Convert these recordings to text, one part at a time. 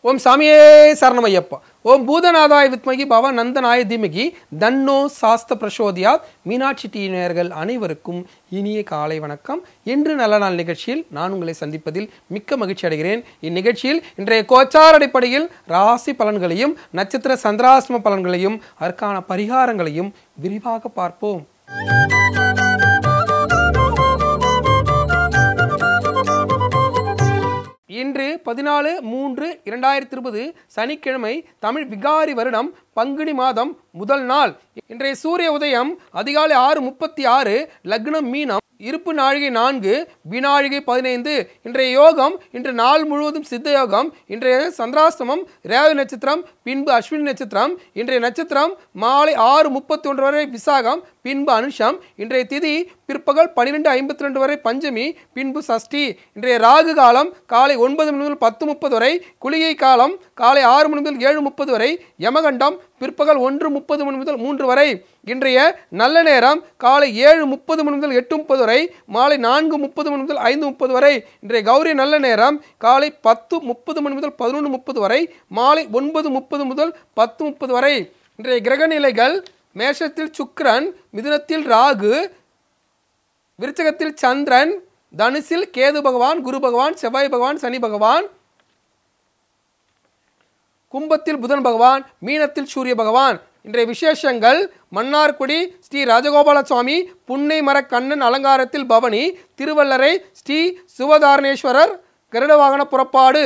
ஓம் சாமியே சரணமையப்பா. ஓம் பூதநாதாய வித்மகி பவ நந்தனாய தீமகி தன்னோ சாஸ்த பிரசோதியாத். மீனாட்சி டிவி நேயர்கள் அனைவருக்கும் இனிய காலை வணக்கம். இன்று நல்ல நாள் நிகழ்ச்சியில் நான் உங்களை சந்திப்பதில் மிக்க மகிழ்ச்சி அடைகிறேன். இந்நிகழ்ச்சியில் இன்றைய கோச்சார் அடிப்படையில் ராசி பலன்களையும் நட்சத்திர சந்திராசிரம பலன்களையும் அதற்கான பரிகாரங்களையும் விரிவாக பார்ப்போம். இன்று 14/3/2020 சனிக்கிழமை, தமிழ் விகாரி வருடம் பங்குனி மாதம் முதல் நாள். இன்றைய சூரிய உதயம் அதிகாலை 6:36, லக்னம் மீனம், இருப்பு நாழிகை 4, வினாழிகை 15. இன்றைய யோகம் இன்று நாள் முழுவதும் சித்த யோகம். இன்றைய சந்திராஷ்டமம் ரேவதி நட்சத்திரம், பின்பு அஸ்வினி நட்சத்திரம். இன்றைய நட்சத்திரம் மாலை 6:31 வரை விசாகம், பின்பு அனுஷம். இன்றைய திதி பிற்பகல் 12:52 வரை பஞ்சமி, பின்பு சஷ்டி. இன்றைய ராகு காலம் காலை 9 மணி முதல் 10:30 வரை, குளிகை காலம் காலை 6 மணி முதல் 7:30 வரை, யமகண்டம் பிற்பகல் 1:30 மணி முதல் 3 வரை. இன்றைய நல்ல நேரம் காலை 7:30 மணி முதல் 8:30 வரை, மாலை 4:30 மணி முதல் 5:30 வரை. இன்றைய கௌரி நல்ல நேரம் காலை 10:30 மணி முதல் 11:30 வரை, மாலை 9:30 முதல் 10:30 வரை. இன்றைய கிரக நிலைகள்: மேஷத்தில் சுக்கிரன், மிதுனத்தில் ராகு, விருச்சகத்தில் சந்திரன், தனுசில் கேது பகவான், குரு பகவான், செவ்வாய் பகவான், சனி பகவான், கும்பத்தில் புதன் பகவான், மீனத்தில் சூரிய பகவான். இன்றைய விசேஷங்கள்: மன்னார்குடி ஸ்ரீ ராஜகோபால சுவாமி புன்னை மர கண்ணன் அலங்காரத்தில் பவனி, திருவள்ளரை ஸ்ரீ சிவதாரணேஸ்வரர் கருட வாகன புறப்பாடு.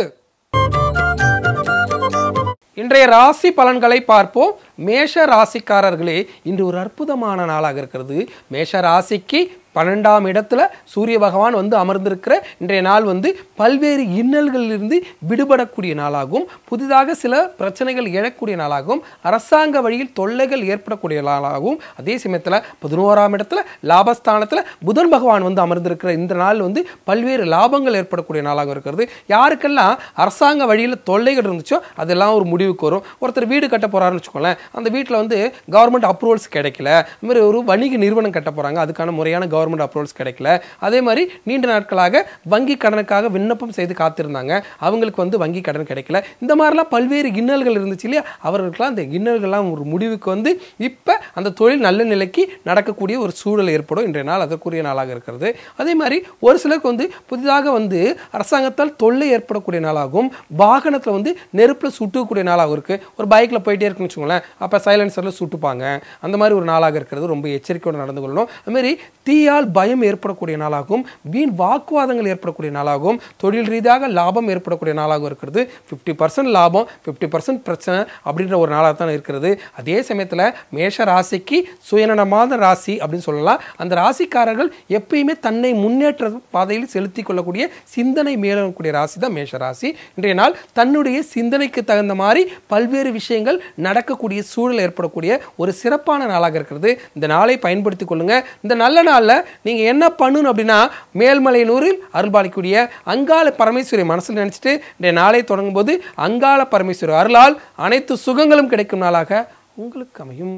இன்றைய ராசி பலன்களை பார்ப்போம். மேஷ ராசிக்காரர்களே, இன்று ஒரு அற்புதமான நாளாக இருக்கிறது. மேஷ ராசிக்கு 12ஆம் இடத்துல சூரிய பகவான் அமர்ந்திருக்கிற இன்றைய நாள் பல்வேறு இன்னல்களிலிருந்து விடுபடக்கூடிய நாளாகும். புதிதாக சில பிரச்சனைகள் எழக்கூடிய நாளாகும். அரசாங்க வழியில் தொல்லைகள் ஏற்படக்கூடிய நாளாகும். அதே சமயத்தில் 11ஆம் இடத்துல லாபஸ்தானத்தில் புதன் பகவான் அமர்ந்திருக்கிற இந்த நாள் பல்வேறு லாபங்கள் ஏற்படக்கூடிய நாளாக இருக்கிறது. யாருக்கெல்லாம் அரசாங்க வழியில் தொல்லைகள் இருந்துச்சோ அதெல்லாம் ஒரு முடிவுக்கு வரும். ஒருத்தர் வீடு கட்ட போறாருன்னு வச்சுக்கோங்களேன், அந்த வீட்டில் கவர்மெண்ட் அப்ரூவல்ஸ் கிடைக்கல. அது மாதிரி ஒரு வணிக நிறுவனம் கட்ட போறாங்க, அதுக்கான முறையான கவர்மெண்ட் அப்ரூவல்ஸ் கிடைக்கல. அதே மாதிரி நீண்ட நாட்களாக வங்கி கடனுக்காக விண்ணப்பம் செய்து காத்திருந்தாங்க, அவங்களுக்கு வங்கி கடன் கிடைக்கல. இந்த மாதிரிலாம் பல்வேறு இன்னல்கள் இருந்துச்சு இல்லையா, அவர்களுக்கெல்லாம் அந்த இன்னல்கள்லாம் ஒரு முடிவுக்கு இப்போ அந்த தொழில் நல்ல நிலைக்கு நடக்கக்கூடிய ஒரு சூழல் ஏற்படும். இன்றைய நாள் அதற்குரிய நாளாக இருக்கிறது. அதே மாதிரி ஒரு சிலருக்கு புதிதாக அரசாங்கத்தால் தொல்லை ஏற்படக்கூடிய நாளாகும். வாகனத்தில் நெருப்பில் சுட்டக்கூடிய நாளாகவும் இருக்கு. ஒரு பைக்கில் போயிட்டே இருக்குன்னு வச்சுக்கோங்களேன், அப்போ சைலன்சரில் சுட்டுப்பாங்க. அந்த மாதிரி ஒரு நாளாக இருக்கிறது. ரொம்ப எச்சரிக்கையோடு நடந்து கொள்ளணும். அதுமாதிரி தீயால் பயம் ஏற்படக்கூடிய நாளாகும். வீண் வாக்குவாதங்கள் ஏற்படக்கூடிய நாளாகும். தொழில் ரீதியாக லாபம் ஏற்படக்கூடிய நாளாகவும் இருக்கிறது. 50% லாபம், 50% பிரச்சனை அப்படின்ற ஒரு நாளாக தான் இருக்கிறது. அதே சமயத்தில் மேஷ ராசிக்கு சுயநலமான ராசி அப்படின்னு சொல்லலாம். அந்த ராசிக்காரர்கள் எப்பயுமே தன்னை முன்னேற்ற பாதையில் செலுத்தி கொள்ளக்கூடிய சிந்தனை மேலக்கூடிய ராசி தான் மேஷ ராசி. இன்றைய நாள் தன்னுடைய சிந்தனைக்கு தகுந்த மாதிரி பல்வேறு விஷயங்கள் நடக்கக்கூடிய சூழல் ஏற்படக்கூடிய ஒரு சிறப்பான நாளாக இருக்கிறது. இந்த நாளை பயன்படுத்திக் கொள்ளுங்க. இந்த நல்ல நாளில் நீங்க என்ன பண்ணணும் அப்படின்னா, மேல்மலையனூரில் அருள்பாலிக்கூடிய அங்காள பரமேஸ்வரி மனசில் நினைச்சிட்டு இந்த நாளை தொடங்கும் போது அங்காள பரமேஸ்வரி அருளால் அனைத்து சுகங்களும் கிடைக்கும் நாளாக உங்களுக்கு அமையும்.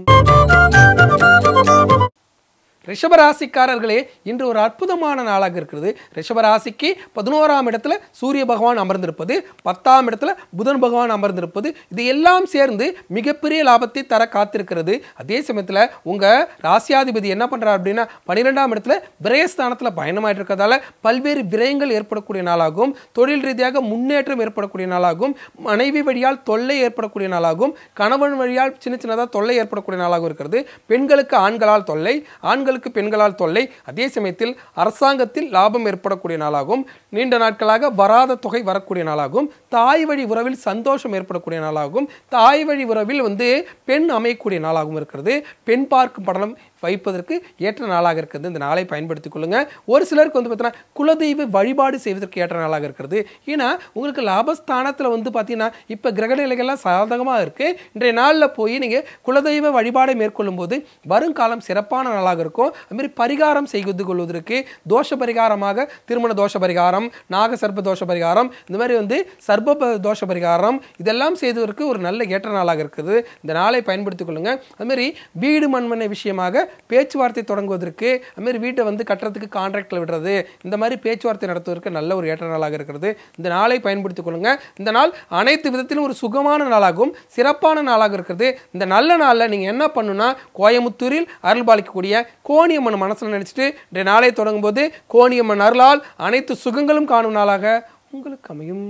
ரிஷபராசிக்காரர்களே, இன்று ஒரு அற்புதமான நாளாக இருக்கிறது. ரிஷபராசிக்கு 11ஆம் இடத்துல சூரிய பகவான் அமர்ந்திருப்பது, 10ஆம் இடத்துல புதன் பகவான் அமர்ந்திருப்பது, இது எல்லாம் சேர்ந்து மிகப்பெரிய லாபத்தை தர காத்திருக்கிறது. அதே சமயத்தில் உங்க ராசியாதிபதி என்ன பண்றார் அப்படின்னா, 12ஆம் இடத்துல விரயஸ்தானத்தில் பயணமாயிட்டு இருக்கிறதால பல்வேறு விரயங்கள் ஏற்படக்கூடிய நாளாகும். தொழில் ரீதியாக முன்னேற்றம் ஏற்படக்கூடிய நாளாகும். மனைவி வழியால் தொல்லை ஏற்படக்கூடிய நாளாகும். கணவன் வழியால் சின்ன சின்னதாக தொல்லை ஏற்படக்கூடிய நாளாகவும் இருக்கிறது. பெண்களுக்கு ஆண்களால் தொல்லை, ஆண்களுக்கு பெண்களால் தொல்லை. அதே சமயத்தில் அரசாங்கத்தில் லாபம் ஏற்படக்கூடிய நாளாகும். நீண்ட நாட்களாக வராத தொகை வரக்கூடிய நாளாகும். தாய் வழி உறவில் சந்தோஷம் ஏற்படக்கூடிய நாளாகும். தாய் வழி உறவில் பெண் அமையக்கூடிய நாளாகவும் இருக்கிறது. பெண் பார்க்கும் படலம் வைப்பதற்கு ஏற்ற நாளாக இருக்கிறது. இந்த நாளை பயன்படுத்திக் கொள்ளுங்க. ஒரு சிலருக்கு பார்த்தீங்கன்னா குலதெய்வ வழிபாடு செய்வதற்கு ஏற்ற நாளாக இருக்கிறது. ஏன்னா உங்களுக்கு லாபஸ்தானத்தில் பார்த்தீங்கன்னா இப்போ கிரக நிலைகள்லாம் சாதகமாக இருக்கு. இன்றைய நாளில் போய் நீங்கள் குலதெய்வ வழிபாடை மேற்கொள்ளும் போது வருங்காலம் சிறப்பான நாளாக இருக்கும். அதுமாதிரி பரிகாரம் செய்து கொள்வதற்கு தோஷ பரிகாரமாக திருமண தோஷ பரிகாரம், நாக சர்ப்ப தோஷ பரிகாரம், இந்த மாதிரி சர்ப்ப தோஷ பரிகாரம் இதெல்லாம் செய்வதற்கு ஒரு நல்ல ஏற்ற நாளாக இருக்குது. இந்த நாளை பயன்படுத்திக் கொள்ளுங்க. அதுமாதிரி வீடு மண்மனை விஷயமாக பேச்சுவார்த்தை தொடங்குவதற்கு, அதுமாதிரி வீட்டை வந்து கட்டுறதுக்கு கான்ட்ராக்டில் விடுறது, இந்த மாதிரி பேச்சுவார்த்தை நடத்துவதற்கு நல்ல ஒரு ஏற்ற நாளாக இருக்கிறது. இந்த நாளை பயன்படுத்திக் கொள்ளுங்க. இந்த நாள் அனைத்து விதத்திலும் ஒரு சுகமான நாளாகவும் சிறப்பான நாளாக இருக்கிறது. இந்த நல்ல நாளில் நீங்கள் என்ன பண்ணுன்னா, கோயமுத்தூரில் அருள்பாலிக்கக்கூடிய கோணியம்மன் மனசில் நினைச்சிட்டு இந்த நாளை தொடங்கும் போது கோணியம்மன் அருளால் அனைத்து சுகங்களும் காணும் நாளாக உங்களுக்கு அமையும்.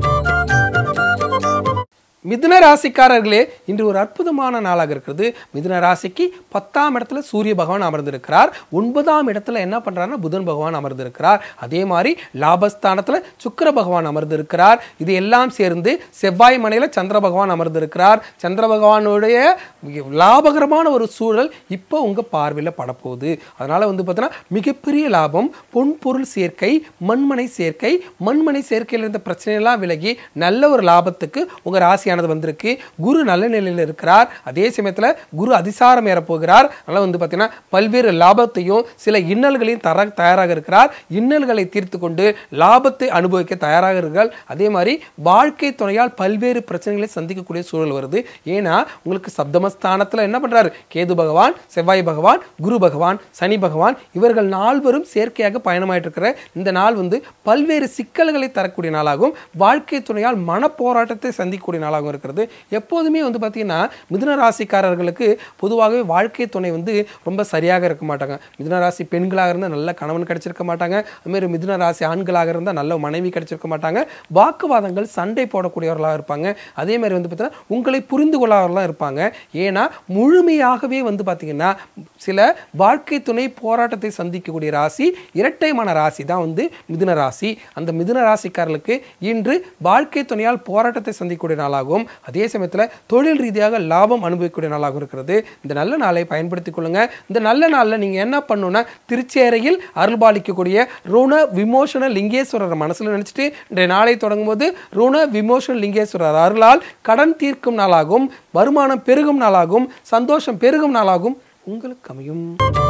மிதுன ராசிக்காரர்களே, இன்று ஒரு அற்புதமான நாளாக இருக்கிறது. மிதுன ராசிக்கு 10ஆம் இடத்துல சூரிய பகவான் அமர்ந்திருக்கிறார். 9ஆம் இடத்துல என்ன பண்றாருன்னா புதன் பகவான் அமர்ந்திருக்கிறார். அதே மாதிரி லாபஸ்தானத்துல சுக்கிர பகவான் அமர்ந்திருக்கிறார். இது எல்லாம் சேர்ந்து செவ்வாய் மனையில சந்திர பகவான் அமர்ந்திருக்கிறார். சந்திர பகவானுடைய லாபகரமான ஒரு சூழல் இப்போ உங்க பார்வையில் படப்போகுது. அதனால வந்து பார்த்தீங்கன்னா மிகப்பெரிய லாபம், பொன் பொருள் சேர்க்கை, மண்மனை சேர்க்கை, மண்மனை சேர்க்கையில் இருந்த பிரச்சனையெல்லாம் விலகி நல்ல ஒரு லாபத்துக்கு உங்க ராசி வந்திருக்கு. குரு நல்ல நிலையில் இருக்கிறார். அதே சமயத்தில் குரு அதிசாரம் ஏற போகிறார். அதனால வந்து பார்த்தீங்கன்னா பல்வேறு லாபத்தையும் சில இன்னல்களையும் தர தயாராக இருக்கிறார். இன்னல்களை தீர்த்து கொண்டு லாபத்தை அனுபவிக்க தயாராக இருக்கிறார்கள். அதே மாதிரி வாழ்க்கை துணையால் பல்வேறு பிரச்சனைகளை சந்திக்கக்கூடிய சூழல் வருது. ஏன்னா உங்களுக்கு சப்தமஸ்தானத்தில் என்ன பண்றாரு? கேது பகவான், செவ்வாய் பகவான், குரு பகவான், சனி பகவான் இவர்கள் நால்வரும் சேர்க்கையாக பயணமாயிட்டு இருக்கிற இந்த நாள் வந்து பல்வேறு சிக்கல்களை தரக்கூடிய நாளாகும், வாழ்க்கை துணையால் மன போராட்டத்தை சந்திக்கக்கூடிய நாளாக இருக்கிறது. எப்போதுமே வந்து பார்த்தீங்கன்னா மிதுன ராசிக்காரர்களுக்கு பொதுவாகவே வாழ்க்கை துணை வந்து ரொம்ப சரியாக இருக்க மாட்டாங்க. மிதுன ராசி பெண்களாக இருந்தால் நல்ல கணவன் கிடைச்சிருக்க மாட்டாங்க. அதுமாதிரி மிதுன ராசி ஆண்களாக இருந்தால் நல்ல மனைவி கிடைச்சிருக்க மாட்டாங்க. வாக்குவாதங்கள், சண்டை போடக்கூடியவர்களாக இருப்பாங்க. அதே மாதிரி வந்து பார்த்தீங்கன்னா உங்களை புரிந்து கொள்ளாதவர்களாக இருப்பாங்க. ஏன்னா முழுமையாகவே வந்து பார்த்தீங்கன்னா சில வாழ்க்கை துணை போராட்டத்தை சந்திக்கக்கூடிய ராசி இரட்டைமான ராசி தான் வந்து மிதுன ராசி. அந்த மிதுன ராசிக்காரர்களுக்கு இன்று வாழ்க்கை துணையால் போராட்டத்தை சந்திக்கக்கூடிய நாளாகும், அதே சமயத்தில் தொழில் ரீதியாக லாபம் அனுபவிக்கக்கூடிய நாளாக இருக்கிறது. இந்த நல்ல நாளை பயன்படுத்திக் கொள்ளுங்க. இந்த நல்ல நாளில் நீங்க என்ன பண்ணணும்னா திருச்சேரையில் அருள்பாலிக்கக்கூடிய ருண விமோசன லிங்கேஸ்வரர் மனசுல நினைச்சிட்டு இந்த நாளை தொடங்கும் போது ருண விமோசன லிங்கேஸ்வரர் அருளால் கடன் தீர்க்கும் நாளாகும், வருமானம் பெருகும் நாளாகும், சந்தோஷம் பெருகும் நாளாகும் உங்களுக்கு அமையும்.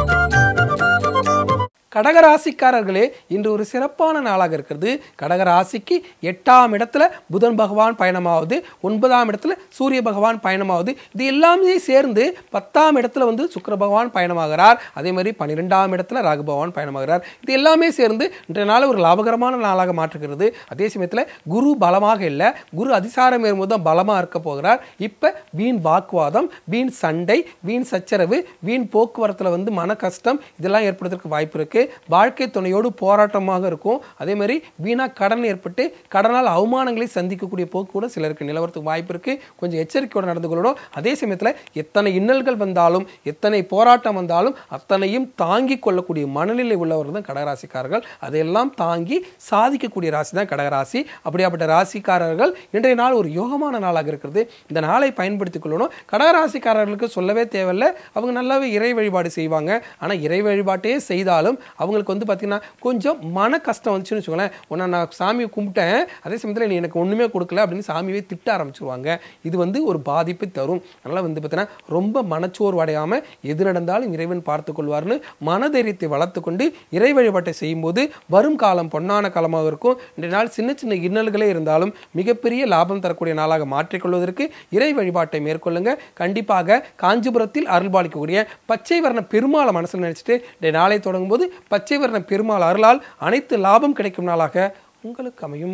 கடகராசிக்காரர்களே, இன்று ஒரு சிறப்பான நாளாக இருக்கிறது. கடகராசிக்கு 8ஆம் இடத்துல புதன் பகவான் பயணமாவது, 9ஆம் இடத்துல சூரிய பகவான் பயணமாவது, இது எல்லாமே சேர்ந்து 10ஆம் இடத்துல வந்து சுக்கிர பகவான் பயணமாகிறார். அதே மாதிரி 12ஆம் இடத்துல ராகு பகவான் பயணமாகிறார். இது எல்லாமே சேர்ந்து இன்றைய நாள் ஒரு லாபகரமான நாளாக மாற்றுகிறது. அதே சமயத்தில் குரு பலமாக இல்லை, குரு அதிசாரம் ஏறும்போது தான் பலமாக இருக்க போகிறார். இப்போ வீண் வாக்குவாதம், வீண் சண்டை, வீண் சச்சரவு, வீண் போக்குவரத்தில் வந்து மன கஷ்டம் இதெல்லாம் ஏற்படுவதற்கு வாய்ப்பு இருக்கு. வாழ்க்கை துணையோடு போராட்டமாக இருக்கும். அதே மாதிரி வீணா கடன் ஏற்பட்டு கடனால் அவமானங்களை சந்திக்கக்கூடிய போக்கு கூட சிலருக்கு நிலவரத்துக்கு வாய்ப்பு இருக்கு. கொஞ்சம் எச்சரிக்கையோடு நடந்து கொள்ளணும். அதே சமயத்தில் எத்தனை இன்னல்கள் வந்தாலும், எத்தனை போராட்டம் வந்தாலும் அத்தனையும் தாங்கி கொள்ளக்கூடிய மனநிலை உள்ளவர்கள் தான் கடகராசிக்காரர்கள். அதையெல்லாம் தாங்கி சாதிக்கக்கூடிய ராசி தான் கடகராசி. அப்படியாப்பட்ட ராசிக்காரர்கள் இன்றைய நாள் ஒரு யோகமான நாளாக இருக்கிறது. இந்த நாளை பயன்படுத்திக் கொள்ளணும். கடகராசிக்காரர்களுக்கு சொல்லவே தேவையில்லை, அவங்க நல்லாவே இறை வழிபாடு செய்வாங்க. ஆனால் இறை வழிபாட்டே செய்தாலும் அவங்களுக்கு வந்து பார்த்தீங்கன்னா கொஞ்சம் மன கஷ்டம் வந்துச்சுன்னு வச்சுக்கோங்களேன். உன்னை நான் சாமியை கும்பிட்டேன், அதே சமயத்தில் நீ எனக்கு ஒன்றுமே கொடுக்கல அப்படின்னு சாமியை திட்ட ஆரம்பிச்சிருவாங்க. இது வந்து ஒரு பாதிப்பை தரும். அதனால் வந்து பார்த்தீங்கன்னா ரொம்ப மனச்சோர்வு அடையாமல் எது நடந்தாலும் இறைவன் பார்த்து கொள்வார்னு மனதைரியத்தை வளர்த்து கொண்டு இறை வழிபாட்டை செய்யும்போது வரும் காலம் பொன்னான காலமாக இருக்கும். இன்றைய நாள் சின்ன சின்ன இன்னல்களே இருந்தாலும் மிகப்பெரிய லாபம் தரக்கூடிய நாளாக மாற்றிக்கொள்வதற்கு இறை வழிபாட்டை மேற்கொள்ளுங்க. கண்டிப்பாக காஞ்சிபுரத்தில் அருள்பாலிக்கக்கூடிய பச்சை வர்ண பெருமாளை மனசில் நினைச்சிட்டு இந்த நாளை தொடங்கும் போது பச்சை வர்ண பெருமாள் அருளால் அனைத்து லாபம் கிடைக்கும் நாளாக உங்களுக்கு அமையும்.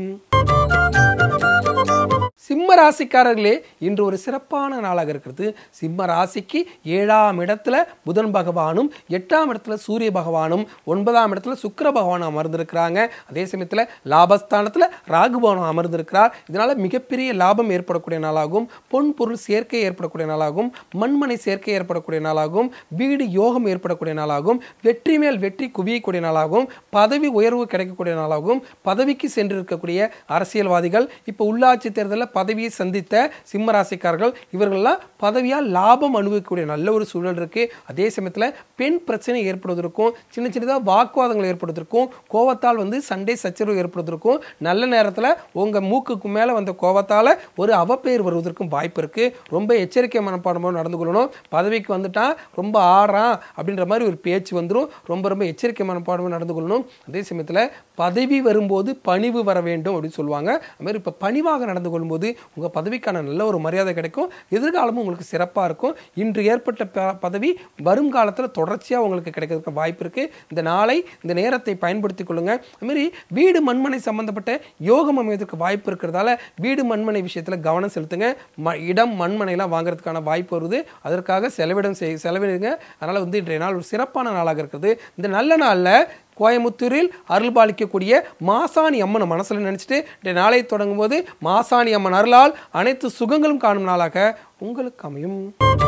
சிம்ம ராசிக்காரர்களே, இன்று ஒரு சிறப்பான நாளாக இருக்கிறது. சிம்ம ராசிக்கு 7ஆம் இடத்துல புதன் பகவானும், 8ஆம் இடத்துல சூரிய பகவானும், 9ஆம் இடத்துல சுக்கிர பகவானும் அமர்ந்திருக்கிறாங்க. அதே சமயத்தில் லாபஸ்தானத்தில் ராகு பகவானும் அமர்ந்திருக்கிறார். இதனால மிகப்பெரிய லாபம் ஏற்படக்கூடிய நாளாகும், பொன் பொருள் சேர்க்கை ஏற்படக்கூடிய நாளாகும், மண்மனை சேர்க்கை ஏற்படக்கூடிய நாளாகும், வீடு யோகம் ஏற்படக்கூடிய நாளாகும், வெற்றி மேல் வெற்றி குவியக்கூடிய நாளாகும், பதவி உயர்வு கிடைக்கக்கூடிய நாளாகும். பதவிக்கு சென்றிருக்கக்கூடிய அரசியல்வாதிகள், இப்போ உள்ளாட்சி தேர்தலில் பதவியை சந்தித்த சிம்ம ராசிக்காரர்கள் இவர்கள்லாம் பதவியால் லாபம் அனுபவிக்கக்கூடிய நல்ல ஒரு சூழல் இருக்கு. அதே சமயத்தில் பெண் பிரச்சனை ஏற்படுவதற்கும், சின்ன சின்னதாக வாக்குவாதங்கள் ஏற்படுவதற்கும், கோவத்தால் வந்து சண்டை சச்சரவு ஏற்படுவதற்கும், நல்ல நேரத்தில் உங்க மூக்குக்கு மேலே வந்த கோவத்தால் ஒரு அவப்பெயர் வருவதற்கும் வாய்ப்பு இருக்கு. ரொம்ப எச்சரிக்கை மனப்பாடமாக நடந்து கொள்ளணும். பதவிக்கு வந்துட்டா ரொம்ப ஆறான் அப்படின்ற மாதிரி ஒரு பேச்சு வந்துடும். ரொம்ப ரொம்ப எச்சரிக்கை மனப்பாடமாக நடந்து கொள்ளணும். அதே சமயத்தில் பதவி வரும்போது பணிவு வர வேண்டும் அப்படின்னு சொல்லுவாங்க. அது மாதிரி இப்போ பணிவாக நடந்து கொள்ளும்போது போது உங்கள் பதவிக்கான நல்ல ஒரு மரியாதை கிடைக்கும். எதிர்காலமும் உங்களுக்கு சிறப்பாக இருக்கும். இன்று ஏற்பட்ட பதவி வருங்காலத்தில் தொடர்ச்சியாக உங்களுக்கு கிடைக்கிறதுக்கு வாய்ப்பு இருக்குது. இந்த நாளை இந்த நேரத்தை பயன்படுத்தி கொள்ளுங்கள். அதுமாரி வீடு மண்மனை சம்பந்தப்பட்ட யோகம் அமைவதற்கு வாய்ப்பு இருக்கிறதால வீடு மண்மனை விஷயத்தில் கவனம் செலுத்துங்க. இடம் மண்மனைலாம் வாங்குறதுக்கான வாய்ப்பு வருது. அதற்காக செலவிடுங்க. அதனால் வந்து இன்றைய நாள் ஒரு சிறப்பான நாளாக இருக்குது. இந்த நல்ல நாளில் கோயமுத்தூரில் அருள்பாலிக்கக்கூடிய மாசாணி அம்மனை மனசில் நினச்சிட்டு இன்றைய நாளை தொடங்கும் போது மாசாணி அம்மன் அருளால் அனைத்து சுகங்களும் காணும் நாளாக உங்களுக்கு அமையும்.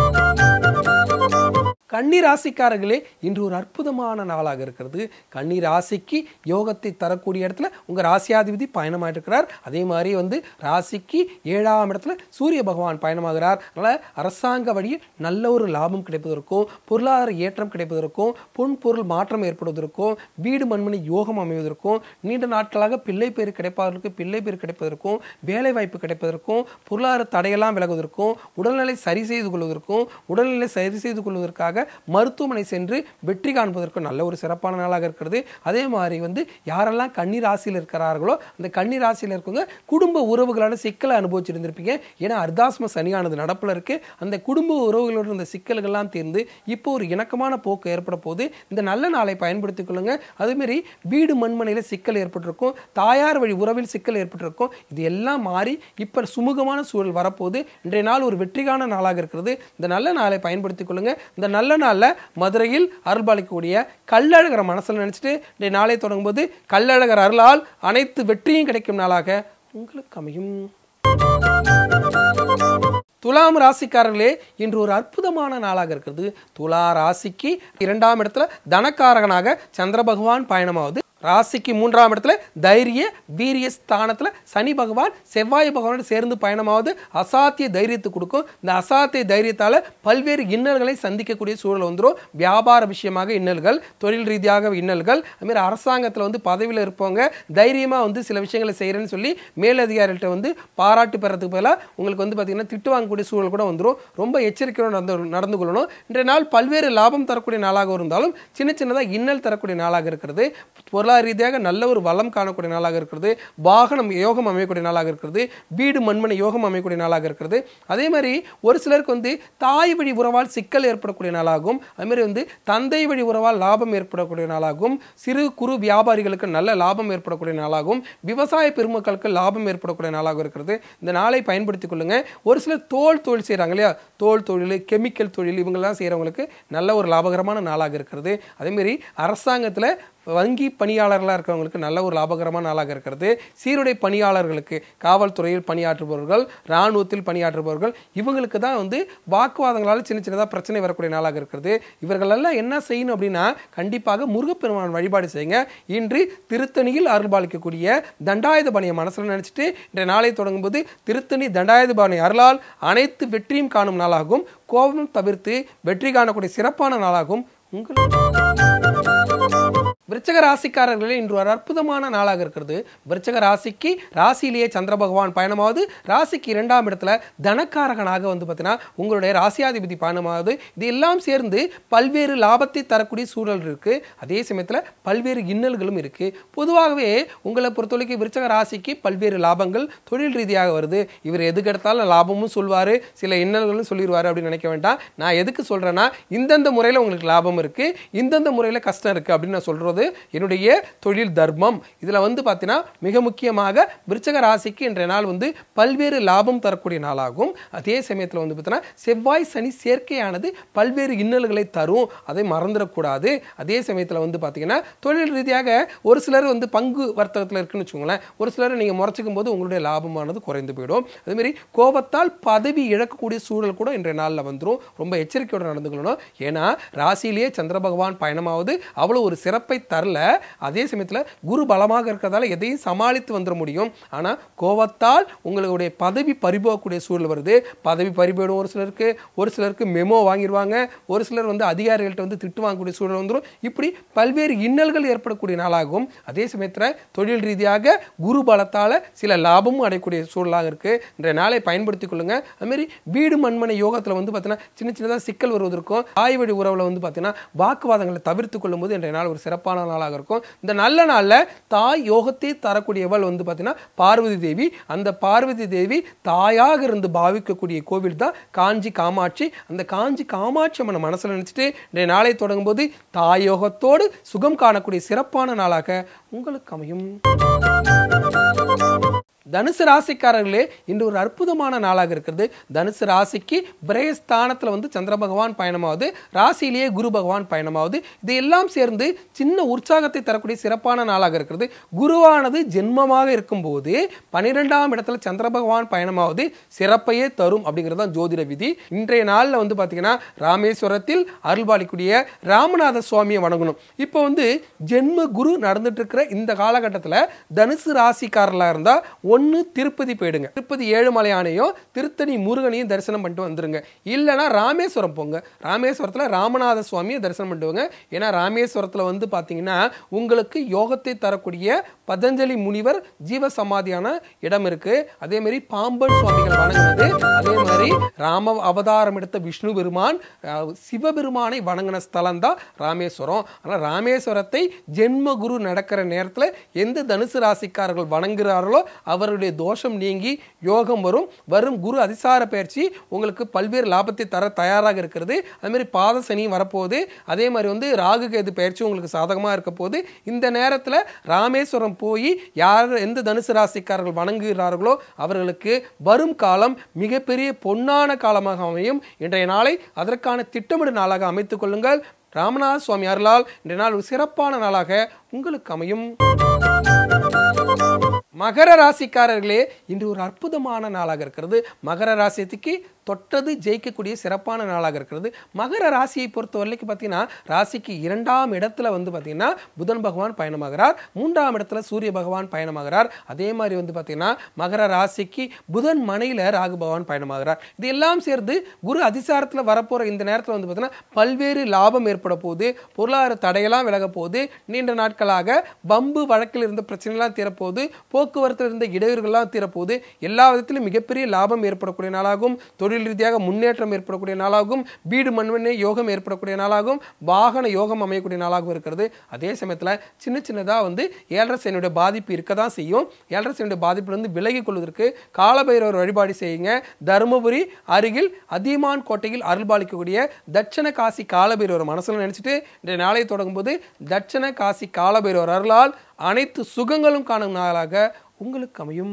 கன்னி ராசிக்காரர்களே, இன்று ஒரு அற்புதமான நாளாக இருக்கிறது. கன்னி ராசிக்கு யோகத்தை தரக்கூடிய இடத்துல உங்கள் ராசியாதிபதி பயணமாக இருக்கிறார். அதே மாதிரி வந்து ராசிக்கு 7ஆம் இடத்துல சூரிய பகவான் பயணமாகிறார். அதனால் அரசாங்க வழியில் நல்ல ஒரு லாபம் கிடைப்பதற்கும், பொருளாதார ஏற்றம் கிடைப்பதற்கும், பொன் பொருள் மாற்றம் ஏற்படுவதற்கும், வீடு மண்மனை யோகம் அமைவதற்கும், நீண்ட நாட்களாக பிள்ளை பேர் கிடைப்பதற்கும், வேலை வாய்ப்பு கிடைப்பதற்கும், பொருளாதார தடையெல்லாம் விலகுவதற்கும், உடல்நிலை சரி செய்து கொள்வதற்காக மருத்துவமனை சென்று வெற்றி காண்பதற்கு நல்ல ஒரு சிறப்பான நாளாக இருக்கிறது. அதே மாதிரி வந்து யாரெல்லாம் கன்னி ராசியில் இருக்கிறார்களோ அந்த கன்னி ராசியில் இருக்கவங்க குடும்ப உறவுகளான சிக்கலை அனுபவிச்சிருந்திருப்பீங்க. ஏன்னா அர்த்தாசிரம சனியானது நடப்பில் இருக்கு. அந்த குடும்ப உறவுகளோட இந்த சிக்கல்கள்லாம் தீர்ந்து இப்போ ஒரு இணக்கமான போக்கு ஏற்பட போது இந்த நல்ல நாளை பயன்படுத்திக் கொள்ளுங்க. அதேமாரி வீடு மண்மனையில் சிக்கல் ஏற்பட்டிருக்கும், தாயார் வழி உறவில் சிக்கல் ஏற்பட்டிருக்கும். இது எல்லாம் மாறி இப்போ சுமூகமான சூழல் வரப்போது. இன்றைய நாள் ஒரு வெற்றிகான நாளாக இருக்கிறது. இந்த நல்ல நாளை பயன்படுத்திக் கொள்ளுங்க. இந்த நல்ல நாளில் மதுரையில் அருள்பாலிக்கக்கூடிய கள்ளழகரை மனசில் நினைச்சிட்டு இன்றைய நாளை தொடங்கும்போது கள்ளழகர் அருளால் அனைத்து வெற்றியும் கிடைக்கும் நாளாக உங்களுக்கு அமையும். துலாம் ராசிக்காரர்களே, இன்று ஒரு அற்புதமான நாளாக இருக்கிறது. துலா ராசிக்கு 2ஆம் இடத்துல தனக்காரகனாக சந்திர பகவான் பயணமாவது. ராசிக்கு 3ஆம் இடத்துல தைரிய வீரிய ஸ்தானத்தில் சனி பகவான் செவ்வாய் பகவானோடு சேர்ந்து பயணமாவது அசாத்திய தைரியத்தை கொடுக்கும். இந்த அசாத்திய தைரியத்தால் பல்வேறு இன்னல்களை சந்திக்கக்கூடிய சூழல் வந்துடும். வியாபார விஷயமாக இன்னல்கள், தொழில் ரீதியாக இன்னல்கள், அதுமாதிரி அரசாங்கத்தில் வந்து பதவியில் இருப்பவங்க தைரியமாக வந்து சில விஷயங்களை செய்கிறேன்னு சொல்லி மேலதிகாரிகிட்ட வந்து பாராட்டு பெறதுக்கு பதிலாக உங்களுக்கு வந்து பார்த்திங்கன்னா திட்டு வாங்கக்கூடிய சூழல் கூட வந்துடும். ரொம்ப எச்சரிக்கையோடு நடந்து கொள்ளணும். இன்றைய நாள் பல்வேறு லாபம் தரக்கூடிய நாளாக இருந்தாலும் சின்னதாக இன்னல் தரக்கூடிய நாளாக இருக்கிறது. பொருளாதார ரீதியாக நல்ல ஒரு வளம் காணக்கூடிய நாளாக இருக்கிறது. வாகனம் யோகம் அமையக்கூடிய நாளாக இருக்கிறது. வீடு மண்மனை யோகம் அமையக்கூடிய நாளாக இருக்கிறது. அதே மாதிரி ஒரு சிலருக்கு வந்து தாய் வழி உறவால் சிக்கல் ஏற்படக்கூடிய நாளாகும். அதுமாதிரி வந்து தந்தை வழி உறவால் லாபம் ஏற்படக்கூடிய நாளாகும். சிறு குறு வியாபாரிகளுக்கு நல்ல லாபம் ஏற்படக்கூடிய நாளாகும். விவசாய பெருமக்களுக்கு லாபம் ஏற்படக்கூடிய நாளாக இருக்கிறது. இந்த நாளை பயன்படுத்திக் கொள்ளுங்க. ஒரு சிலர் தோல் தொழில் செய்கிறாங்க இல்லையா, தோல் தொழில், கெமிக்கல் தொழில், இவங்கெல்லாம் செய்கிறவங்களுக்கு நல்ல ஒரு லாபகரமான நாளாக இருக்கிறது. அதேமாரி அரசாங்கத்தில் வங்கி பணியாளர்களாக இருக்கிறவங்களுக்கு நல்ல ஒரு லாபகரமான நாளாக இருக்கிறது. சீருடை பணியாளர்களுக்கு, காவல்துறையில் பணியாற்றுபவர்கள், இராணுவத்தில் பணியாற்றுபவர்கள், இவங்களுக்கு தான் வந்து வாக்குவாதங்களால் சின்னதாக பிரச்சனை வரக்கூடிய நாளாக இருக்கிறது. இவர்களெல்லாம் என்ன செய்யணும் அப்படின்னா கண்டிப்பாக முருகப்பெருமான் வழிபாடு செய்யுங்க. இன்று திருத்தணியில் அருள்பாலிக்கக்கூடிய தண்டாயுதபாணியை மனசில் நினைச்சிட்டு இன்றைய நாளை தொடங்கும்போது திருத்தணி தண்டாயுதபாணி அருளால் அனைத்து வெற்றியும் காணும் நாளாகும். கோபம் தவிர்த்து வெற்றி காணக்கூடிய சிறப்பான நாளாகும் உங்களுக்கு. விருச்சக ராசிக்காரர்களே, இன்று ஒரு அற்புதமான நாளாக இருக்கிறது. விருச்சக ராசிக்கு ராசியிலேயே சந்திர பகவான் பயணமாவது. ராசிக்கு 2ஆம் இடத்துல தனக்காரகனாக வந்து பார்த்தீங்கன்னா உங்களுடைய ராசியாதிபதி பயணமாவது. இது எல்லாம் சேர்ந்து பல்வேறு லாபத்தை தரக்கூடிய சூழல் இருக்கு. அதே சமயத்தில் பல்வேறு இன்னல்களும் இருக்கு. பொதுவாகவே உங்களை பொறுத்தவரைக்கும் விருச்சக ராசிக்கு பல்வேறு லாபங்கள் தொழில் ரீதியாக வருது. இவர் எதுக்கு எடுத்தாலும் லாபமும் சொல்வார், சில இன்னல்களும் சொல்லிடுவார் அப்படின்னு நினைக்க வேண்டாம். நான் எதுக்கு சொல்றேன்னா இந்தந்த முறையில் உங்களுக்கு லாபம் இருக்கு, இந்தந்த முறையில் கஷ்டம் இருக்கு அப்படின்னு நான் சொல்றது என்னுடைய தொழில் தர்மம். இதுல வந்து பார்த்தீங்கன்னா மிக முக்கியமாக விருச்சக ராசிக்கு இன்றைய நாள் வந்து பல்வேறு லாபம் தரக்கூடிய நாளாகும். அதே சமயத்தில் வந்து பார்த்தீங்கன்னா செவ்வாய் சனி சேர்க்கையானது பல்வேறு இன்னல்களை தரும், அதை மறந்துடக்கூடாது. அதே சமயத்தில் வந்து பார்த்தீங்கன்னா தொழில் ரீதியாக ஒரு சிலர் வந்து பங்கு வர்த்தகத்தில் இருக்குன்னு வச்சுக்கோங்களேன், ஒரு சிலர் நீங்கள் முறைச்சிக்கும் போது உங்களுடைய லாபமானது குறைந்து போயிடும். அதேமாதிரி கோபத்தால் பதவி இழக்கக்கூடிய சூழல் கூட இன்றைய நாளில் வந்துடும். ரொம்ப எச்சரிக்கையோடு நடந்து கொள்ளணும். ஏன்னா ராசியிலேயே சந்திர பகவான் பயணமாவது அவ்வளோ ஒரு சிறப்பை தரல. அதே சமயத்தில் குரு பலமாக இருக்கிறதால எதையும் சமாளித்து வந்துட முடியும். ஆனால் கோபத்தால் உங்களுடைய பதவி பறிபோகக்கூடிய சூழல் வருது. பதவி பறிபோயிடும் ஒரு சிலருக்கு மெமோ வாங்கிடுவாங்க, ஒரு சிலர் வந்து அதிகாரிகள்கிட்ட வந்து திட்டு வாங்கக்கூடிய சூழல் வந்துடும். இப்படி பல்வேறு இன்னல்கள் ஏற்படக்கூடிய நாளாகும். அதே சமயத்தில் தொழில் ரீதியாக குரு பலத்தால் சில லாபமும் அடையக்கூடிய சூழலாக இருக்கு. இன்றைய நாளை பயன்படுத்திக் கொள்ளுங்க. அதுமாரி வீடு மண்மனை யோகத்தில் வந்து பார்த்தீங்கன்னா சின்னதாக சிக்கல் வருவதற்கும் தாய் வழி உறவில் வந்து பார்த்தீங்கன்னா வாக்குவாதங்களை தவிர்த்து கொள்ளும் போது இன்றைய நாள் ஒரு சிறப்பான அற்புதமான நாளாக இருக்கும். இந்த நல்ல நாளில் தாய் யோகத்தை தரக்கூடியவள் வந்து பார்த்தீங்கன்னா பார்வதி தேவி. அந்த பார்வதி தேவி தாயாக இருந்து பாவிக்கக்கூடிய கோவில் தான் காஞ்சி காமாட்சி. அந்த காஞ்சி காமாட்சி நம்ம மனசில் நினச்சிட்டு இந்த நாளை தொடங்கும் போது தாய் யோகத்தோடு சுகம் காணக்கூடிய சிறப்பான நாளாக உங்களுக்கு அமையும். தனுசு ராசிக்காரர்களே, இன்று ஒரு அற்புதமான நாளாக இருக்கிறது. தனுசு ராசிக்கு பிரயஸ்தானத்தில் வந்து சந்திர பகவான் பயணமாவது, ராசியிலேயே குரு பகவான் பயணமாவது, இது எல்லாம் சேர்ந்து சின்ன உற்சாகத்தை தரக்கூடிய சிறப்பான நாளாக இருக்கிறது. குருவானது ஜென்மமாக இருக்கும்போது 12ஆம் இடத்துல சந்திர பகவான் பயணமாவது சிறப்பையே தரும் அப்படிங்கிறது தான் ஜோதிட விதி. இன்றைய நாளில் வந்து பார்த்தீங்கன்னா ராமேஸ்வரத்தில் அருள்பாலிக்கூடிய ராமநாத சுவாமியை வணங்கணும். இப்போ வந்து ஜென்ம குரு நடந்துட்டு இருக்கிற இந்த காலகட்டத்தில் தனுசு ராசிக்காரர்களாக இருந்தால் ஒன்று திருப்பதி போயிடுங்க. திருப்பதி ஏழுமலையானையும் திருத்தணி முருகனையும் தரிசனம் பண்ணிட்டு வந்துருங்க. இல்லைனா ராமேஸ்வரம் போங்க. ராமேஸ்வரத்தில் ராமநாத சுவாமியை தரிசனம் பண்ணிட்டுவாங்க. ஏன்னா ராமேஸ்வரத்தில் வந்து பார்த்தீங்கன்னா உங்களுக்கு யோகத்தை தரக்கூடிய பதஞ்சலி முனிவர் ஜீவ சமாதியான இடம் இருக்கு. அதே மாதிரி பாம்பன் சுவாமிகள் வணங்கினது, அதே மாதிரி ராம அவதாரம் எடுத்த விஷ்ணு பெருமான் சிவபெருமானை வணங்கின ஸ்தலம் தான் ராமேஸ்வரம். ஆனால் ராமேஸ்வரத்தை ஜென்ம குரு நடக்கிற நேரத்தில் எந்த தனுசு ராசிக்காரர்கள் வணங்குகிறார்களோ அவருடைய தோஷம் நீங்கி யோகம் வரும் குரு அதிசார பயிற்சி உங்களுக்கு பல்வேறு லாபத்தை தர தயாராக இருக்கிறது. அதே மாதிரி பாத சனி வரப்போகுது. அதே மாதிரி வந்து ராகு கேது பயிற்சி உங்களுக்கு சாதகமாக இருக்க போது. இந்த நேரத்தில் ராமேஸ்வரம் போய் யார் எந்த தனுசு ராசிக்காரர்கள் வணங்குகிறார்களோ அவர்களுக்கு வரும் காலம் மிகப்பெரிய பொன்னான காலமாக அமையும். இன்றைய நாளை அதற்கான திட்டமிடும் நாளாக அமைத்துக் கொள்ளுங்கள். ராமநாத சுவாமி அருளால் இன்றைய நாள் ஒரு சிறப்பான நாளாக உங்களுக்கு அமையும். மகர ராசிக்காரர்களே, இன்று ஒரு அற்புதமான நாளாக இருக்கிறது. மகர ராசிக்கு தொட்டது ஜெயிக்கக்கூடிய சிறப்பான நாளாக இருக்கிறது. மகர ராசியை பொறுத்த வரைக்கும் பார்த்தீங்கன்னா ராசிக்கு 2ஆம் இடத்துல வந்து பார்த்தீங்கன்னா புதன் பகவான் பயணமாகிறார். 3ஆம் இடத்துல சூரிய பகவான் பயணமாகிறார். அதே மாதிரி வந்து பார்த்தீங்கன்னா மகர ராசிக்கு புதன் மனையில் ராகு பகவான் பயணமாகிறார். இது எல்லாம் சேர்ந்து குரு அதிசாரத்தில் வரப்போகிற இந்த நேரத்தில் வந்து பார்த்தீங்கன்னா பல்வேறு லாபம் ஏற்பட போகுது. பொருளாதார தடையெல்லாம் விலக போகுது. நீண்ட நாட்களாக வம்பு வழக்கில் இருந்த பிரச்சனைலாம் தீரப்போகுது. போக்குவரத்தில் இருந்த இடையூறுகள்லாம் தீரப்போகுது. எல்லா விதத்திலும் மிகப்பெரிய லாபம் ஏற்படக்கூடிய நாளாகும். தொழில் ரீதியாக முன்னேற்றம் ஏற்படக்கூடிய நாளாகும். வீடு மண்வெண்ணை யோகம் ஏற்படக்கூடிய நாளாகும். வாகன யோகம் அமையக்கூடிய நாளாகவும் இருக்கிறது. அதே சமயத்தில் சின்னதாக வந்து 7.5 சனியுடைய பாதிப்பு இருக்க தான் செய்யும். 7.5 சனியுடைய பாதிப்பிலிருந்து விலகிக் கொள்வதற்கு காலபைரவர் வழிபாடு செய்யுங்க. தருமபுரி அருகில் அதியமான் கோட்டையில் அருள்பாலிக்கக்கூடிய தட்சண காசி காலபைரவர் மனசில் நினைச்சிட்டு இன்றைய நாளை தொடங்கும் போது தட்சண காசி காலபைரவர் அருளால் அனைத்து சுகங்களும் காணும் நாளாக உங்களுக்கு அமையும்.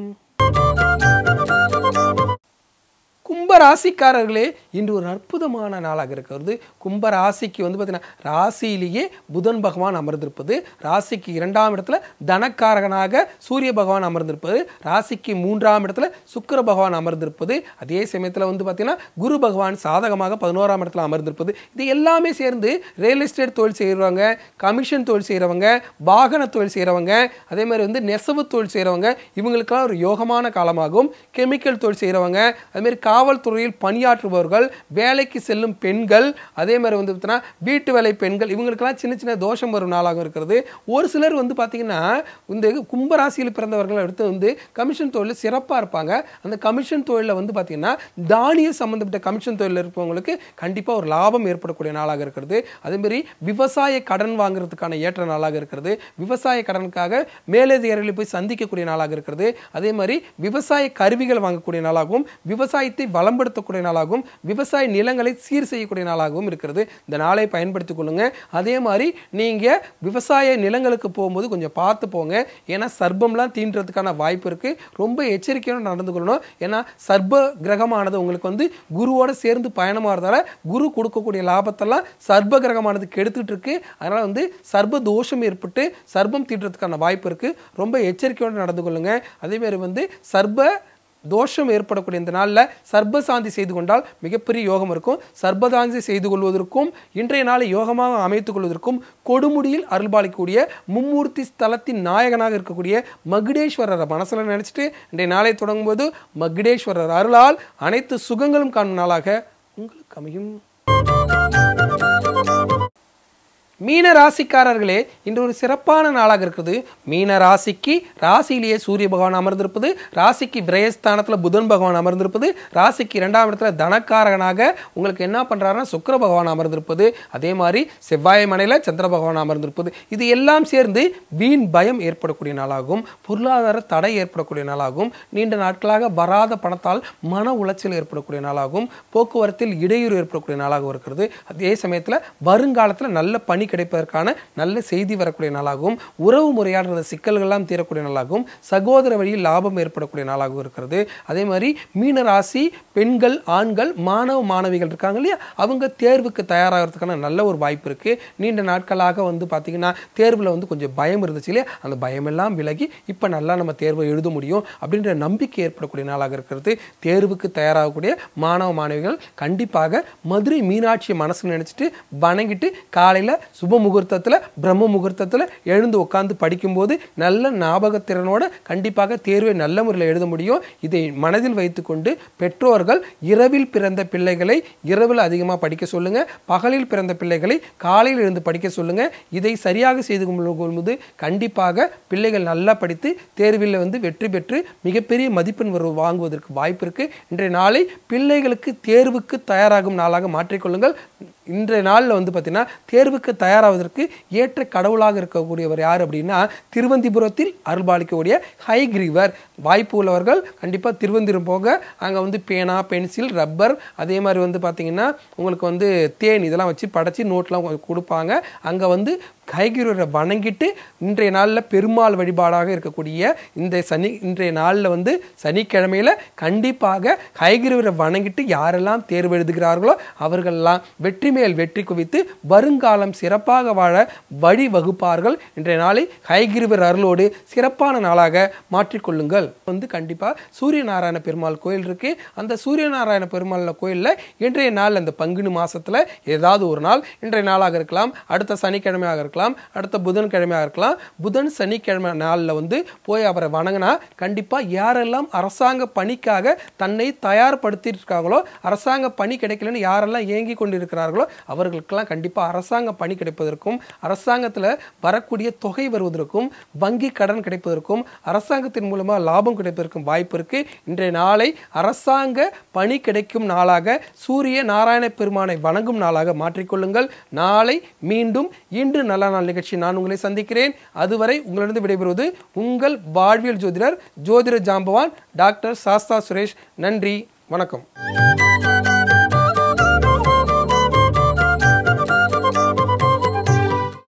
கும்பராசிக்காரர்களே, இன்று ஒரு அற்புதமான நாளாக இருக்கிறது. கும்பராசிக்கு வந்து பார்த்தீங்கன்னா ராசியிலேயே புதன் பகவான் அமர்ந்திருப்பது, ராசிக்கு 2ஆம் இடத்துல தனக்காரகனாக சூரிய பகவான் அமர்ந்திருப்பது, ராசிக்கு 3ஆம் இடத்துல சுக்கிர பகவான் அமர்ந்திருப்பது, அதே சமயத்தில் வந்து பார்த்தீங்கன்னா குரு பகவான் சாதகமாக 11ஆம் இடத்துல அமர்ந்திருப்பது. இது எல்லாமே சேர்ந்து ரியல் எஸ்டேட் தொழில் செய்கிறவங்க, கமிஷன் தொழில் செய்கிறவங்க, வாகன தொழில் செய்கிறவங்க, அதே மாதிரி வந்து நெசவு தொழில் செய்கிறவங்க, இவங்களுக்கெல்லாம் ஒரு யோகமான காலமாகும். கெமிக்கல் தொழில் செய்கிறவங்க, அதேமாதிரி காவல்துறையில் பணியாற்றுபவர்கள், வேலைக்கு செல்லும் பெண்கள், அதே மாதிரி வந்து பார்த்தீங்கன்னா வீட்டு வேலை பெண்கள், இவங்களுக்கெல்லாம் சின்ன தோஷம் வரும் நாளாக இருக்கிறது. ஒரு சிலர் வந்து பார்த்தீங்கன்னா இந்த கும்பராசியில் பிறந்தவர்கள் எடுத்து வந்து கமிஷன் தொழில் சிறப்பாக இருப்பாங்க. அந்த கமிஷன் தொழிலில் வந்து பார்த்தீங்கன்னா தானிய சம்பந்தப்பட்ட கமிஷன் தொழில் இருப்பவங்களுக்கு கண்டிப்பாக ஒரு லாபம் ஏற்படக்கூடிய நாளாக இருக்கிறது. அதேமாதிரி விவசாய கடன் வாங்குறதுக்கான ஏற்ற நாளாக இருக்கிறது. விவசாய கடனுக்காக மேலதிகாரிகளை போய் சந்திக்கக்கூடிய நாளாக இருக்கிறது. அதே மாதிரி விவசாய கருவிகள் வாங்கக்கூடிய நாளாகவும், விவசாயத்தை வளம்படுத்தக்கூடிய நாளாகவும், விவசாய நிலங்களை சீர் செய்யக்கூடிய நாளாகவும் இருக்கிறது. இந்த நாளை பயன்படுத்திக் கொள்ளுங்க. அதே மாதிரி நீங்க விவசாய நிலங்களுக்கு போகும்போது கொஞ்சம் பார்த்து போங்க. ஏன்னா சர்ப்பம்லாம் தீண்டுறதுக்கான வாய்ப்பு இருக்கு. ரொம்ப எச்சரிக்கையோடு நடந்து கொள்ளணும். ஏன்னா சர்ப்ப கிரகமானது உங்களுக்கு வந்து குருவோட சேர்ந்து பயணமாகிறதால குரு கொடுக்கக்கூடிய லாபத்தெல்லாம் சர்ப்ப கிரகமானது கெடுத்துட்டு இருக்கு. அதனால வந்து சர்ப்ப தோஷம் ஏற்பட்டு சர்ப்பம் தீண்டுறதுக்கான வாய்ப்பு இருக்கு. ரொம்ப எச்சரிக்கையோடு நடந்து கொள்ளுங்க. அதே மாதிரி வந்து சர்ப்ப தோஷம் ஏற்படக்கூடிய இந்த நாளில் சர்பசாந்தி செய்து கொண்டால் மிகப்பெரிய யோகம் இருக்கும். சர்பசாந்தி செய்து கொள்வதற்கும் இன்றைய நாளை யோகமாக அமைத்துக் கொள்வதற்கும் கொடுமுடியில் அருள்பாலிக்கக்கூடிய மும்மூர்த்தி ஸ்தலத்தின் நாயகனாக இருக்கக்கூடிய மகுடேஸ்வரரை மனசில் நினைச்சிட்டு இன்றைய நாளை தொடங்கும் போது மகுடேஸ்வரர் அருளால் அனைத்து சுகங்களும் காணும் நாளாக உங்களுக்கு அமையும். மீன ராசிக்காரர்களே, இன்று ஒரு சிறப்பான நாளாக இருக்குது. மீன ராசிக்கு ராசியிலேயே சூரிய பகவான் அமர்ந்திருப்பது, ராசிக்கு விரயஸ்தானத்தில் புதன் பகவான் அமர்ந்திருப்பது, ராசிக்கு 2ஆம் இடத்துல தனக்காரகனாக உங்களுக்கு என்ன பண்றாருன்னா சுக்கிர பகவான் அமர்ந்திருப்பது, அதே மாதிரி செவ்வாய் மனையில சந்திர பகவான் அமர்ந்திருப்பது, இது எல்லாம் சேர்ந்து வீண் பயம் ஏற்படக்கூடிய நாளாகும், பொருளாதார தடை ஏற்படக்கூடிய நாளாகும், நீண்ட நாட்களாக வராத பணத்தால் மன உளைச்சல் ஏற்படக்கூடிய நாளாகும், போக்குவரத்தில் இடையூறு ஏற்படக்கூடிய நாளாகவும் இருக்கிறது. அதே சமயத்தில் வருங்காலத்தில் நல்ல பணி கிடைப்பதற்கான நல்ல செய்தி வரக்கூடிய நாளாகவும், உறவு முறையான சிக்கல்கள்லாம் தீரக்கூடிய நாளாகவும், சகோதர வழியில் லாபம் ஏற்படக்கூடிய நாளாகவும் இருக்கிறது. அதே மாதிரி மீன ராசி பெண்கள் ஆண்கள் மாணவ மாணவிகள் இருக்காங்க இல்லையா, அவங்க தேர்வுக்கு தயாராகிறதுக்கான நல்ல ஒரு வாய்ப்பு இருக்கு. நீண்ட நாட்களாக பார்த்தீங்கன்னா தேர்வில் கொஞ்சம் பயம் இருந்துச்சு இல்லையா, அந்த பயமெல்லாம் விலகி இப்போ நல்லா நம்ம தேர்வை எழுத முடியும் அப்படின்ற நம்பிக்கை ஏற்படக்கூடிய நாளாக இருக்கிறது. தேர்வுக்கு தயாராகக்கூடிய மாணவ மாணவிகள் கண்டிப்பாக மதுரை மீனாட்சியை மனசு நினைச்சிட்டு வணங்கிட்டு காலையில் சுப முகூர்த்தத்தில் பிரம்ம முகூர்த்தத்தில் எழுந்து உட்காந்து படிக்கும்போது நல்ல ஞாபகத்திறனோட கண்டிப்பாக தேர்வை நல்ல முறையில் எழுத முடியும். இதை மனதில் வைத்துக்கொண்டு பெற்றோர்கள் இரவில் பிறந்த பிள்ளைகளை இரவில் அதிகமாக படிக்க சொல்லுங்க, பகலில் பிறந்த பிள்ளைகளை காலையில் எழுந்து படிக்க சொல்லுங்க. இதை சரியாக செய்து கொள்ளும்போது கண்டிப்பாக பிள்ளைகள் நல்லா படித்து தேர்வில் வெற்றி பெற்று மிகப்பெரிய மதிப்பெண் வாங்குவதற்கு வாய்ப்பு இருக்கு. இன்றைய நாளை பிள்ளைகளுக்கு தேர்வுக்கு தயாராகும் நாளாக மாற்றிக்கொள்ளுங்கள். இன்றைய நாளில் பார்த்தீங்கன்னா தேர்வுக்கு தயாராவதற்கு ஏற்ற கடவுளாக இருக்கக்கூடியவர் யார் அப்படின்னா திருவந்திபுரத்தில் அருள்பாலிக்கக்கூடிய ஹைகிரீவர். வாய்ப்பு உள்ளவர்கள் கண்டிப்பாக திருவந்திபுரம் போக அங்கே பேனா பென்சில் ரப்பர் அதே மாதிரி பார்த்தீங்கன்னா உங்களுக்கு தேன் இதெல்லாம் வச்சு படைச்சி நோட்லாம் கொடுப்பாங்க. அங்கே ஹைகிரீவரை வணங்கிட்டு இன்றைய நாளில் பெருமாள் வழிபாடாக இருக்கக்கூடிய இன்றைய நாளில் சனிக்கிழமையில் கண்டிப்பாக ஹைகிரீவரை வணங்கிட்டு யாரெல்லாம் தேர்வு எழுதுகிறார்களோ அவர்களெல்லாம் வெற்றி மேல் வெற்றி குவித்து வருங்காலம் சிறப்பாக வாழ வழி வகுப்பார்கள். இன்றைய நாளை ஹைகிரீவர் அருளோடு சிறப்பான நாளாக மாற்றிக்கொள்ளுங்கள். கண்டிப்பா சூரிய நாராயண பெருமாள் கோயில் இருக்கு. அந்த சூரிய நாராயண பெருமாள் கோயிலில் இன்றைய நாள் அந்த பங்குனி மாசத்துல ஏதாவது ஒரு நாள், இன்றைய நாளாக இருக்கலாம், அடுத்த சனிக்கிழமையாக இருக்கலாம், அடுத்த புதன்கிழமையாக இருக்கலாம், புதன் சனிக்கிழமை நாளில் போய் அவரை வணங்கினா கண்டிப்பா யாரெல்லாம் அரசாங்க பணிக்காக தன்னை தயார்படுத்தி இருக்காங்களோ, அரசாங்க பணி கிடைக்கலன்னு யாரெல்லாம் ஏங்கி கொண்டிருக்கிறார்களோ அவர்களுக்கெல்லாம் கண்டிப்பாக அரசாங்க பணி கிடைப்பதற்கும், அரசாங்கத்தில் வரக்கூடிய தொகை வருவதற்கும், வங்கி கடன் கிடைப்பதற்கும், அரசாங்கத்தின் மூலமாக லாபம் கிடைப்பதற்கும் வாய்ப்பு இருக்கு. இன்றைய நாளை அரசாங்க பணி கிடைக்கும் நாளாக சூரிய நாராயண பெருமானை வணங்கும் நாளாக மாற்றிக்கொள்ளுங்கள். நாளை மீண்டும் இன்று நல்ல நாள் நிகழ்ச்சி நான் உங்களை சந்திக்கிறேன். அதுவரை உங்களிடம் விடைபெறுவது உங்கள் வாழ்வியல் ஜோதிடர் ஜோதிட ஜாம்பவான் டாக்டர் சாஸ்தா சுரேஷ். நன்றி, வணக்கம்.